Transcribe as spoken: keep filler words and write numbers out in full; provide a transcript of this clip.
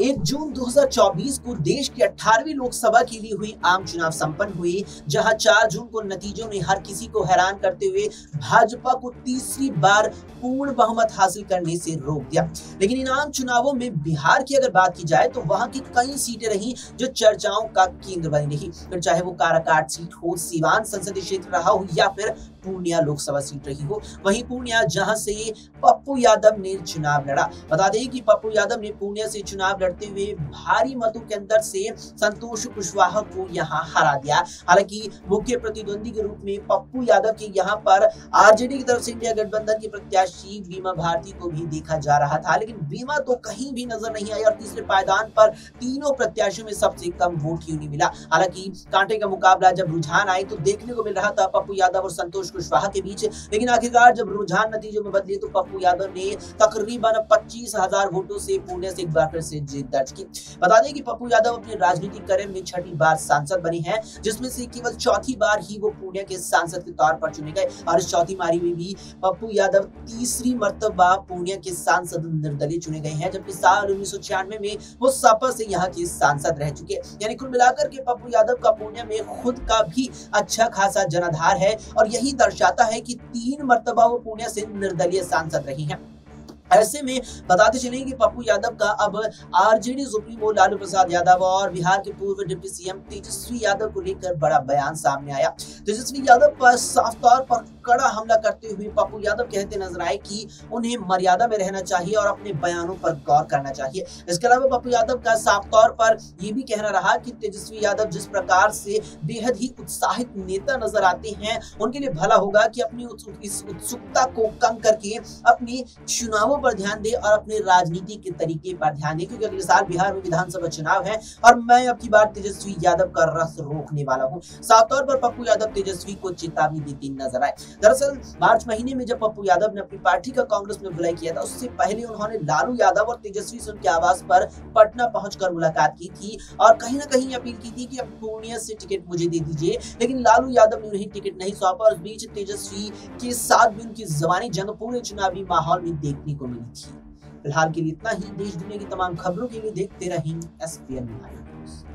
एक जून दो हज़ार चौबीस को देश की अठारहवीं लोकसभा के लिए हुई आम चुनाव संपन्न हुए, जहां चार जून को नतीजों ने हर किसी को हैरान करते हुए भाजपा को तीसरी बार पूर्ण बहुमत हासिल करने से रोक दिया। लेकिन इन आम चुनावों में बिहार की अगर बात की जाए तो वहां की कई सीटें रही जो चर्चाओं का केंद्र बनी रही, फिर चाहे वो काराकाट सीट हो, सीवान संसदीय क्षेत्र रहा हो या फिर पूर्णिया लोकसभा सीट रही हो। वहीं पूर्णिया जहां से पप्पू यादव ने चुनाव लड़ा। बता दें कि पप्पू यादव ने पूर्णिया से चुनाव लड़ते हुए भारी मतों के अंतर से संतोष कुशवाहा को यहां हरा दिया। हालांकि मुख्य प्रतिद्वंदी के रूप में पप्पू यादव के यहां पर आरजेडी की तरफ से इंडिया गठबंधन की प्रत्याशी बीमा भारती को भी देखा जा रहा था, लेकिन बीमा तो कहीं भी नजर नहीं आई और तीसरे पायदान पर तीनों प्रत्याशियों में सबसे कम वोट ही उन्हें मिला। हालांकि कांटे का मुकाबला जब रुझान आई तो देखने को मिल रहा था पप्पू यादव और संतोष कुशवाहा के बीच, लेकिन आखिरकार जब रुझान नतीजों में बदले तो पप्पू यादव ने तकरीबन पच्चीस हजार वोटों से पुणे से एक बार फिर से जीत दर्ज की। बता दें कि पप्पू यादव अपने राजनीतिक करियर में छठी बार सांसद बने हैं, जिसमें से केवल चौथी बार ही वो पुणे के सांसद के तौर पर चुने गए और इस चौथी बारी में भी पप्पू यादव तीसरी मर्तबा पुणे के सांसद निर्दलीय चुने गए हैं, जबकि साल उन्नीस सौ छियानवे में वो सपा से यहाँ के सांसद रह चुके। यानी कुल मिलाकर के पप्पू यादव का पुणे में खुद का भी अच्छा खासा जनाधार है और यही दर्शाता है कि तीन मर्तबा वो पुणे से निर्दलीय सांसद रही हैं। ऐसे में बताते चलें कि पप्पू यादव का अब आरजेडी सुप्रीमो लालू प्रसाद यादव और बिहार के पूर्व डिप्टी सीएम तेजस्वी यादव को लेकर बड़ा बयान सामने आया। तेजस्वी यादव पर साफ तौर पर कड़ा हमला करते हुए पप्पू यादव कहते नजर आए कि उन्हें मर्यादा में रहना चाहिए और अपने बयानों पर गौर करना चाहिए। इसके अलावा पप्पू यादव का साफ तौर पर यह भी कहना रहा कि तेजस्वी यादव जिस प्रकार से बेहद ही उत्साहित नेता नजर आते हैं, उनके लिए भला होगा कि अपनी इस उत्सुकता को कम करके अपनी चुनावों पर ध्यान दे और अपने राजनीति के तरीके पर ध्यान दे, क्योंकि अगले साल बिहार में विधानसभा चुनाव है और मैं अब की बार तेजस्वी यादव का रस रोकने वाला हूं। साफ तौर पर पप्पू यादव तेजस्वी को चेतावनी देते नजर आए। दरअसल मार्च महीने में जब पप्पू यादव ने अपनी पार्टी का कांग्रेस में विलय किया था, उससे पहले उन्होंने लालू यादव और तेजस्वी से उनके आवास पर पटना पहुंचकर मुलाकात की थी और कहीं ना कहीं अपील की थी कि अब पूर्णिया से टिकट मुझे दे दीजिए, लेकिन लालू यादव ने उन्हें टिकट नहीं सौंपा। इस बीच तेजस्वी के साथ भी उनकी जबानी जंग पूरे चुनावी माहौल में देखने को मिली थी। फिलहाल के लिए इतना ही। देश दुनिया की तमाम खबरों के लिए देखते रहें एस पी एन न्यूज़।